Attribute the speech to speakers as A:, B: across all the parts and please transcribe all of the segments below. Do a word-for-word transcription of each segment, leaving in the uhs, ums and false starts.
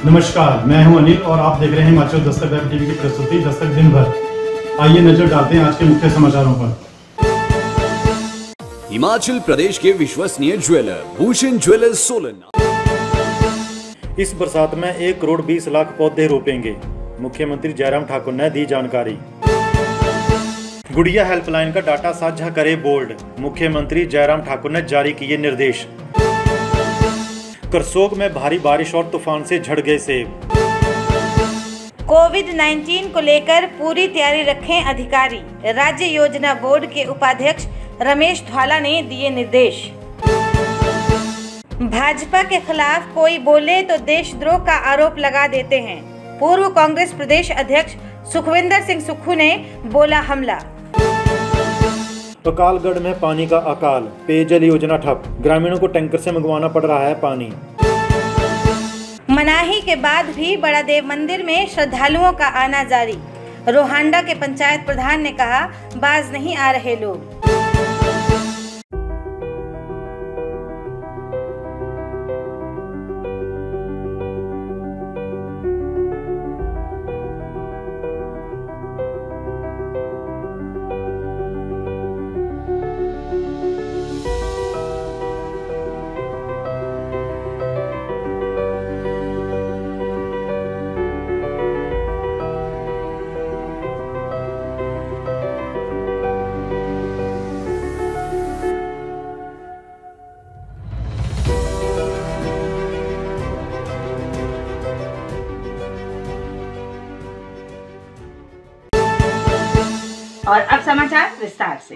A: नमस्कार, मैं हूं अनिल और आप देख रहे हैं हिमाचल दस्तक वेब टीवी की प्रस्तुति दस्तक दिन भर। आइए नजर डालते हैं आज के मुख्य समाचारों पर।
B: हिमाचल प्रदेश के विश्वसनीय ज्वेलर भूषण ज्वेलर्स सोलन
A: इस बरसात में एक करोड़ बीस लाख पौधे रोपेंगे, मुख्यमंत्री जयराम ठाकुर ने दी जानकारी। गुड़िया हेल्पलाइन का डाटा साझा करे बोर्ड, मुख्यमंत्री जयराम ठाकुर ने जारी किए निर्देश। करसोग में भारी बारिश और तूफान से झड़ गए सेब।
C: कोविड उन्नीस को लेकर पूरी तैयारी रखें अधिकारी, राज्य योजना बोर्ड के उपाध्यक्ष रमेश धवाला ने दिए निर्देश। भाजपा के खिलाफ कोई बोले तो देशद्रोह का आरोप लगा देते हैं, पूर्व कांग्रेस प्रदेश अध्यक्ष सुखविंदर सिंह सुक्खू ने बोला हमला।
A: अकालगढ़ में पानी का अकाल, पेयजल योजना ठप, ग्रामीणों को टैंकर से मंगवाना पड़ रहा है पानी।
C: मनाही के बाद भी बड़ा देव मंदिर में श्रद्धालुओं का आना जारी, रोहांडा के पंचायत प्रधान ने कहा बाज नहीं आ रहे लोग। और अब समाचार विस्तार से।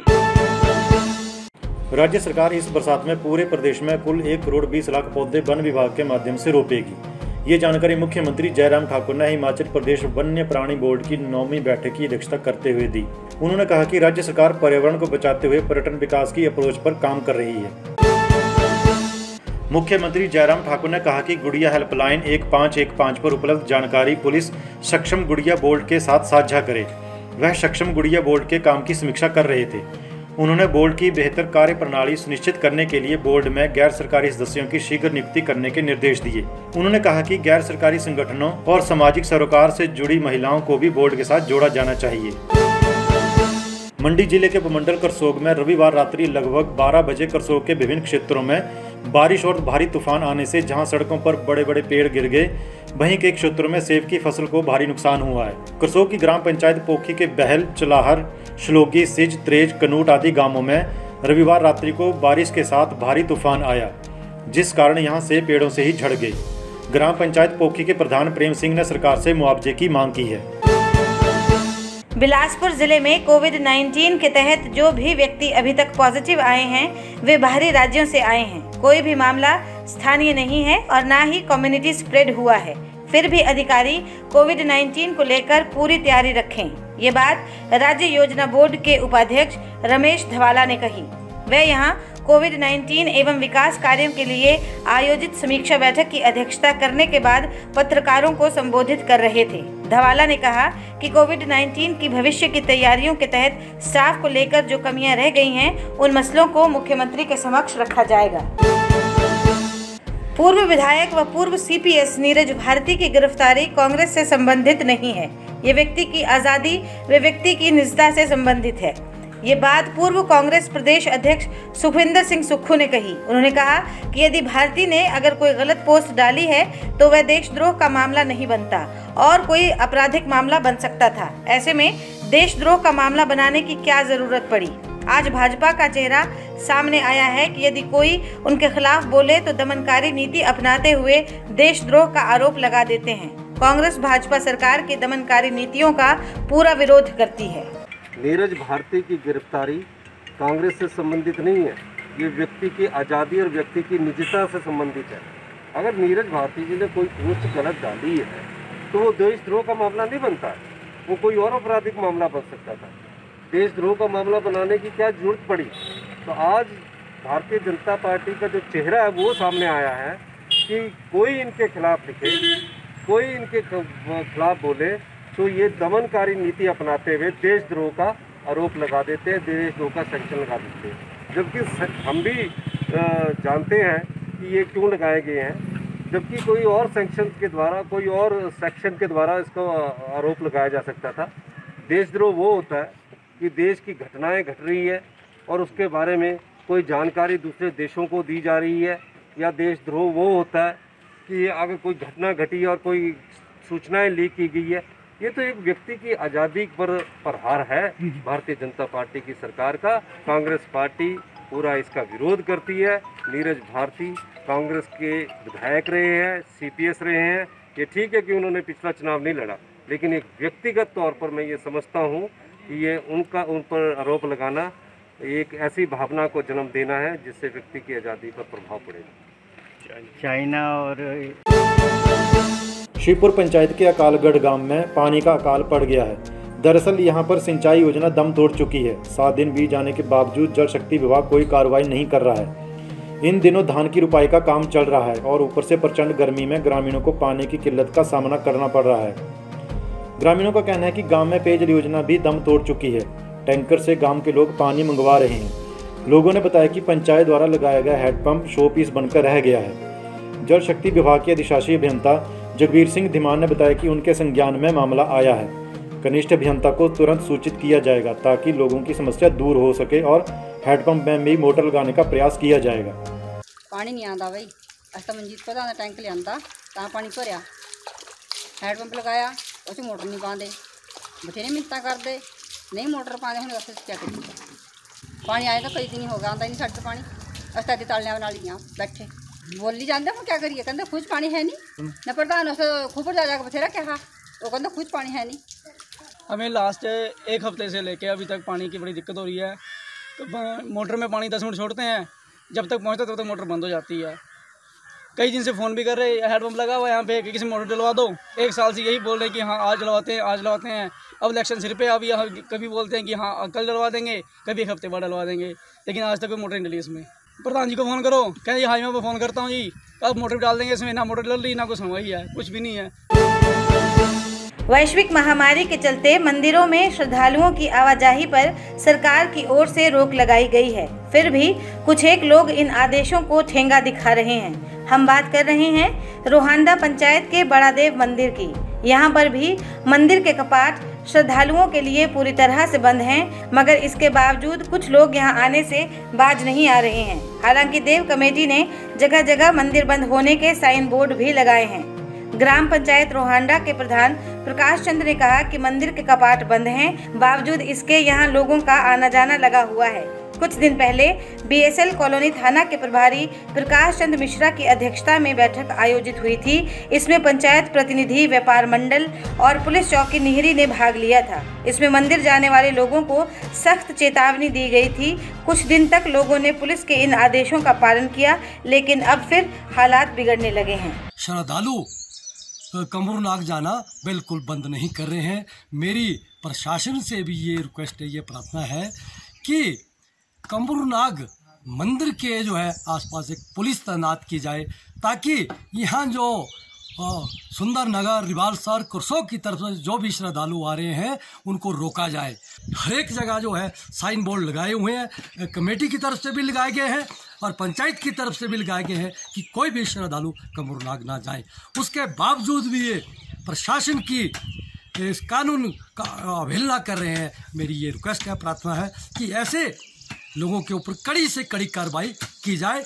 A: राज्य सरकार इस बरसात में पूरे प्रदेश में कुल एक करोड़ बीस लाख पौधे वन विभाग के माध्यम से रोपेगी। ये जानकारी मुख्यमंत्री जयराम ठाकुर ने हिमाचल प्रदेश वन्य प्राणी बोर्ड की नौवीं बैठक की अध्यक्षता करते हुए दी। उन्होंने कहा कि राज्य सरकार पर्यावरण को बचाते हुए पर्यटन विकास की अप्रोच पर काम कर रही है। मुख्यमंत्री जयराम ठाकुर ने कहा कि गुड़िया हेल्पलाइन एक पाँच एक पाँच पर उपलब्ध जानकारी पुलिस सक्षम गुड़िया बोर्ड के साथ साझा करे। वह सक्षम गुड़िया बोर्ड के काम की समीक्षा कर रहे थे। उन्होंने बोर्ड की बेहतर कार्य प्रणाली सुनिश्चित करने के लिए बोर्ड में गैर सरकारी सदस्यों की शीघ्र नियुक्ति करने के निर्देश दिए। उन्होंने कहा कि गैर सरकारी संगठनों और सामाजिक सरोकार से जुड़ी महिलाओं को भी बोर्ड के साथ जोड़ा जाना चाहिए। मंडी जिले के उपमंडल करसोग में रविवार रात्रि लगभग बारह बजे करसोग के विभिन्न क्षेत्रों में बारिश और भारी तूफान आने से जहां सड़कों पर बड़े बड़े पेड़ गिर गए, वहीं के क्षेत्रों में सेब की फसल को भारी नुकसान हुआ है। करसोग की ग्राम पंचायत पोखी के बहल, चलाहर, श्लोगी, सिज, त्रेज, कनूट आदि गांवों में रविवार रात्रि को बारिश के साथ भारी तूफान आया, जिस कारण यहां सेब पेड़ों से ही झड़ गए। ग्राम पंचायत पोखी के प्रधान प्रेम सिंह ने सरकार से मुआवजे की मांग की है।
C: बिलासपुर जिले में कोविड उन्नीस के तहत जो भी व्यक्ति अभी तक पॉजिटिव आए हैं वे बाहरी राज्यों से आए हैं। कोई भी मामला स्थानीय नहीं है और ना ही कम्युनिटी स्प्रेड हुआ है। फिर भी अधिकारी कोविड उन्नीस को लेकर पूरी तैयारी रखें। ये बात राज्य योजना बोर्ड के उपाध्यक्ष रमेश धवाला ने कही। वे यहां कोविड उन्नीस एवं विकास कार्यों के लिए आयोजित समीक्षा बैठक की अध्यक्षता करने के बाद पत्रकारों को संबोधित कर रहे थे। धवाला ने कहा कि कोविड उन्नीस की भविष्य की तैयारियों के तहत स्टाफ को लेकर जो कमियां रह गई हैं, उन मसलों को मुख्यमंत्री के समक्ष रखा जाएगा। पूर्व विधायक व पूर्व सीपीएस नीरज भारती की गिरफ्तारी कांग्रेस से संबंधित नहीं है। ये व्यक्ति की आज़ादी व व्यक्ति की निजता से संबंधित है। ये बात पूर्व कांग्रेस प्रदेश अध्यक्ष सुखविंदर सिंह सुक्खू ने कही। उन्होंने कहा कि यदि भारती ने अगर कोई गलत पोस्ट डाली है तो वह देशद्रोह का मामला नहीं बनता और कोई आपराधिक मामला बन सकता था। ऐसे में देशद्रोह का मामला बनाने की क्या जरूरत पड़ी। आज भाजपा का चेहरा सामने आया है कि यदि कोई उनके खिलाफ बोले तो दमनकारी नीति अपनाते हुए देशद्रोह का आरोप लगा देते हैं। कांग्रेस भाजपा सरकार की दमनकारी नीतियों का पूरा विरोध करती है।
D: नीरज भारती की गिरफ्तारी कांग्रेस से संबंधित नहीं है। ये व्यक्ति की आज़ादी और व्यक्ति की निजता से संबंधित है। अगर नीरज भारती जी ने कोई पोस्ट गलत डाली है तो वो देशद्रोह का मामला नहीं बनता है, वो कोई और आपराधिक मामला बन सकता था। देशद्रोह का मामला बनाने की क्या जरूरत पड़ी। तो आज भारतीय जनता पार्टी का जो चेहरा है वो सामने आया है कि कोई इनके खिलाफ लिखे, कोई इनके खिलाफ बोले तो ये दमनकारी नीति अपनाते हुए देशद्रोह का आरोप लगा देते हैं, देशद्रोह का सैंक्शन लगा देते हैं। जबकि हम भी जानते हैं कि ये क्यों लगाए गए हैं। जबकि कोई और सेक्शन के द्वारा कोई और सेक्शन के द्वारा इसको आरोप लगाया जा सकता था। देशद्रोह वो होता है कि देश की घटनाएं घट रही है और उसके बारे में कोई जानकारी दूसरे देशों को दी जा रही है, या देशद्रोह वो होता है कि अगर कोई घटना घटी और कोई सूचनाएं लीक की गई है। ये तो एक व्यक्ति की आज़ादी पर प्रहार है भारतीय जनता पार्टी की सरकार का। कांग्रेस पार्टी पूरा इसका विरोध करती है। नीरज भारती कांग्रेस के विधायक रहे हैं, सीपीएस रहे हैं। ये ठीक है कि उन्होंने पिछला चुनाव नहीं लड़ा, लेकिन एक व्यक्तिगत तौर पर मैं ये समझता हूँ कि ये उनका उन पर आरोप लगाना एक ऐसी भावना को जन्म देना है जिससे व्यक्ति की आज़ादी पर प्रभाव पड़ेगा।
E: चाइना और
A: शिवपुर पंचायत के अकालगढ़ गांव में पानी का अकाल पड़ गया है। दरअसल यहां पर सिंचाई योजना दम तोड़ चुकी है। सात दिन बीत जाने के बावजूद जल शक्ति विभाग कोई कार्रवाई नहीं कर रहा है। इन दिनों धान की रुपाई का काम चल रहा है और ऊपर से प्रचंड गर्मी में ग्रामीणों को पानी की किल्लत का सामना करना पड़ रहा है। ग्रामीणों का कहना है कि गांव में पेयजल योजना भी दम तोड़ चुकी है। टैंकर से गांव के लोग पानी मंगवा रहे हैं। लोगों ने बताया कि पंचायत द्वारा लगाया गया हैंडपंप शो पीस बनकर रह गया है। जल शक्ति विभाग के अधिशासी अभियंता जगबीर सिंह धीमान ने बताया कि उनके संज्ञान में मामला आया है। कनिष्ठ अभियंता को तुरंत सूचित किया जाएगा ताकि लोगों की समस्या दूर हो सके और हैंडपंप में भी मोटर लगाने का प्रयास किया जाएगा।
F: पानी नहीं आता भाई, अस मंजीत को टैंक लिया ता पानी भरिया, हैंडपंप लगाया उस मोटर नहीं पाते, बथेरे मिन्नतां करते नहीं मोटर पाते। हम दस क्या करिए, पानी आए तो कई दिन हो गया आता नहीं साढ़े पानी। अस तो तालियां नाल ही बैठे बोली जाते हम क्या करिए, कहते खुद पानी है नहीं न प्रधान उस खूब जा जाकर बथेरा कहा, वो कहते खुद पानी है नहीं।
G: हमें लास्ट एक हफ्ते से लेके अभी तक पानी की बड़ी दिक्कत हो रही है। तो मोटर में पानी दस मिनट छोड़ते हैं, जब तक पहुंचता तब तक मोटर बंद हो जाती है। कई दिन से फ़ोन भी कर रहे हैं, हेडपम्प लगा हुआ है यहाँ पे कि किसी मोटर डलवा दो। एक साल से यही बोल रहे हैं कि हाँ आज डलवाते हैं आज डलवाते हैं। अब इलेक्शन सिर पे, अब यहाँ कभी बोलते हैं कि हाँ कल डलवा देंगे, कभी एक हफ्ते बाद डलवा देंगे, लेकिन आज तक कोई मोटर नहीं डली इसमें। प्रधान जी को फ़ोन करो, कहें जी हाँ मैं फ़ोन करता हूँ जी, अब मोटर डाल देंगे इसमें। ना मोटर डल रही ना कुछ सुनवाई है, कुछ भी नहीं है।
C: वैश्विक महामारी के चलते मंदिरों में श्रद्धालुओं की आवाजाही पर सरकार की ओर से रोक लगाई गई है। फिर भी कुछ एक लोग इन आदेशों को ठेंगा दिखा रहे हैं। हम बात कर रहे हैं रोहांडा पंचायत के बड़ादेव मंदिर की। यहाँ पर भी मंदिर के कपाट श्रद्धालुओं के लिए पूरी तरह से बंद हैं, मगर इसके बावजूद कुछ लोग यहाँ आने से बाज नहीं आ रहे हैं। हालांकि देव कमेटी ने जगह जगह मंदिर बंद होने के साइन बोर्ड भी लगाए हैं। ग्राम पंचायत रोहांडा के प्रधान प्रकाश चंद्र ने कहा कि मंदिर के कपाट बंद हैं, बावजूद इसके यहाँ लोगों का आना जाना लगा हुआ है। कुछ दिन पहले बीएसएल कॉलोनी थाना के प्रभारी प्रकाश चंद्र मिश्रा की अध्यक्षता में बैठक आयोजित हुई थी। इसमें पंचायत प्रतिनिधि, व्यापार मंडल और पुलिस चौकी निहरी ने भाग लिया था। इसमें मंदिर जाने वाले लोगों को सख्त चेतावनी दी गई थी। कुछ दिन तक लोगों ने पुलिस के इन आदेशों का पालन किया, लेकिन अब फिर हालात बिगड़ने लगे हैं।
H: श्रद्धालु कमरूनाग जाना बिल्कुल बंद नहीं कर रहे हैं। मेरी प्रशासन से भी ये रिक्वेस्ट है, ये प्रार्थना है कि कमरूनाग मंदिर के जो है आसपास एक पुलिस तैनात की जाए, ताकि यहाँ जो सुंदर नगर, रिवालसर, कुरसों की तरफ से जो भी श्रद्धालु आ रहे हैं उनको रोका जाए। हर एक जगह जो है साइन बोर्ड लगाए हुए हैं, कमेटी की तरफ से भी लगाए गए हैं और पंचायत की तरफ से भी लगाए गए हैं कि कोई भी श्रद्धालु कमरूनाग ना जाए। उसके बावजूद भी ये प्रशासन की इस कानून का अवहेलना कर रहे हैं। मेरी ये रिक्वेस्ट है, प्रार्थना है कि ऐसे लोगों के ऊपर कड़ी से कड़ी कार्रवाई की जाए।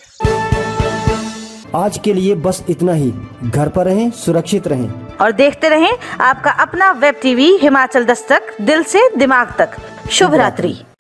I: आज के लिए बस इतना ही। घर पर रहें, सुरक्षित रहें
C: और देखते रहें आपका अपना वेब टीवी हिमाचल दस्तक, दिल से दिमाग तक। शुभ रात्रि।